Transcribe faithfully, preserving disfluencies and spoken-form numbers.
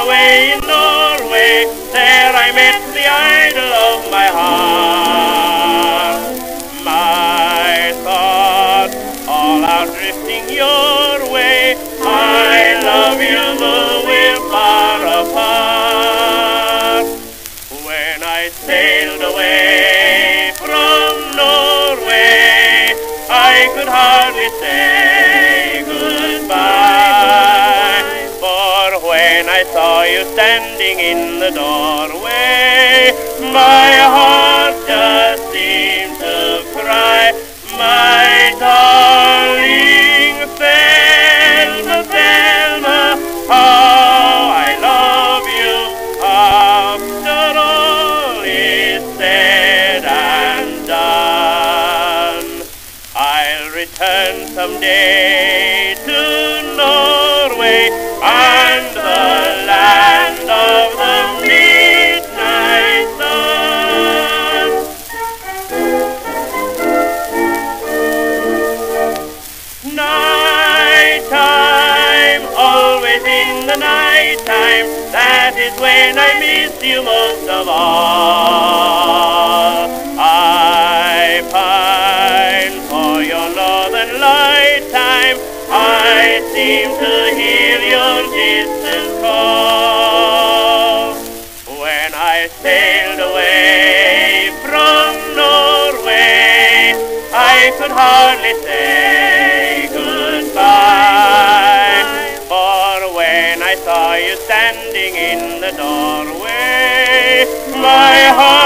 away in Norway, there I met the idol of my heart. My thoughts all are drifting your way, I love you though we're far apart. When I sailed away from Norway, I could hardly say goodbye, for when I saw you standing in the doorway, my heart just seemed to cry. My darling Thelma, Thelma, how I love you after all is said and done. I'll return someday to Norway and the land of the midnight sun. Night time, always in the night time, that is when I miss you most of all. I pine for your northern light time, I seem to hear your distant call. When I sailed away from Norway, I could hardly say goodbye, for when I saw you standing in the doorway, my heart